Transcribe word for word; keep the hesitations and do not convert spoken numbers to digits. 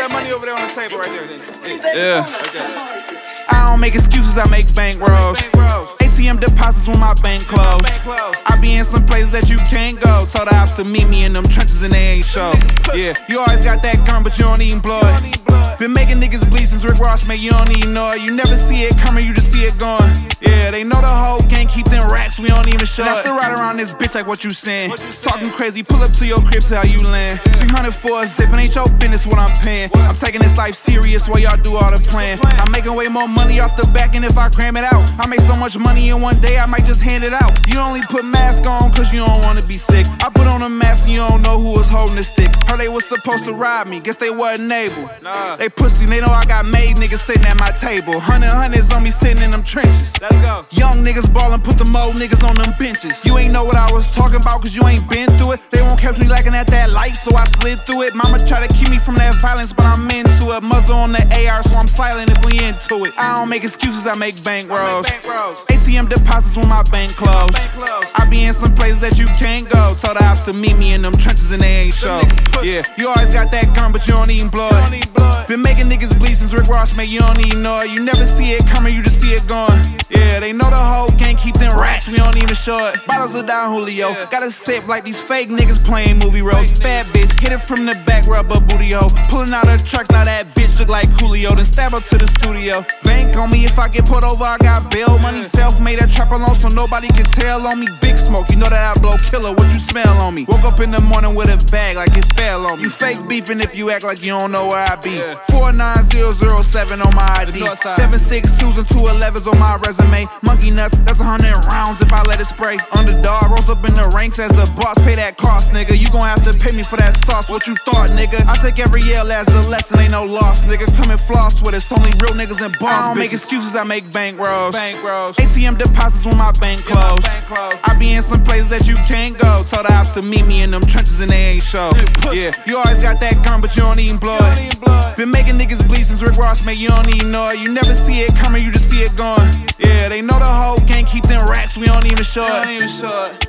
that money over there on the table right there. Then. Yeah. Okay. I don't make excuses, I make bank rolls. A T M deposits when my bank closed. I be in some places that you can't go. Told the ops to meet me in them trenches and they ain't show. Yeah, you always got that gun, but you don't even blow it. Been making niggas bleed since Rick Ross made you don't even know it. You never see it coming, you just see it going. Yeah, they know the whole gang keep them racks, we don't even show it. I still ride around this bitch like what you saying. Talking crazy, pull up to your crib, see how you land. three hundred for a zip, and ain't your business what I'm paying. I'm taking this life serious while y'all do all the plan. I'm making way more money off the back, and if I cram it out, I make so much money in one day, I might just hand it out. You only put mask on cause you don't wanna be sick. I put on a mask and you don't know who was holding the stick. Heard they was supposed to rob me, guess they wasn't able. Nah. They pussy, they know I got made niggas sitting at my table. Hundred hundreds on me sitting in them trenches. Let's go. Young niggas ballin', put them old niggas on them benches. You ain't know what I was talking about cause you ain't been through it. They won't catch me lacking at that light, so I slid through it. Mama try to keep me from that violence, but I'm into it. Muzzle on the A R, so I'm silent if we into it. I don't make excuses, I make bank rolls. A T M deposits when my bank closed. I be in some places that you can't go. Told the ops to meet me in them trenches and they ain't show. Yeah, you always got that gun, but you don't even blow it. Been making niggas bleed since Rick Ross made you don't even know it. You never see it coming, you just see it going. Yeah, they know the whole gang keep them racks, we don't even show it. Bottles of Don Julio, gotta sip like these fake niggas playing movie roles. Bad bitch, hit it from the back, rub a booty hole. Pulling out her trucks, now that bitch look like Coolio. Then stab up to the studio. Bank on me, if I get put over, I got bail money. Self-made, that trap alone, so nobody can tell on me. Big smoke, you know that I blow killer, what you smell on me? Woke up in the morning with a bag like it fell on me. You fake beefing if you act like you don't know where I be. four nine zero zero seven on my I D. seven six twos and two elevens on my resume. Monkey nuts, that's a hundred rounds if I let it spray. Underdog, rose up in the ranks as a boss. Pay that cost, nigga. You gon' have to pay me for that sauce. What you thought, nigga? I take every L as a lesson, ain't no loss, nigga. Come and floss with us, only real niggas and boss. I don't make excuses, I make bank rolls. A T M deposits when my bank closed. I be in some places that you can't go. Told the ops to meet me in them trenches and they ain't show. Yeah, you always got that gun, but you don't even blow it. Been making niggas bleed since Rick Ross made you don't even know it. You never see it coming, you just see it going. Yeah, they know the whole gang keep them racks, we don't even show it.